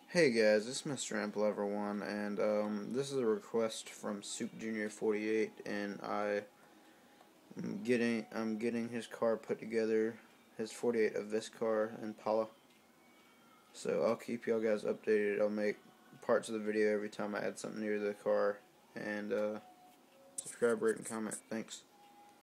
Hey guys, this is Mr. Amp1, and this is a request from SOUPJR48, and I'm getting his car put together, his 48 AVIS car in Impala. So I'll keep y'all guys updated. I'll make parts of the video every time I add something new to the car, and subscribe, rate, and comment. Thanks.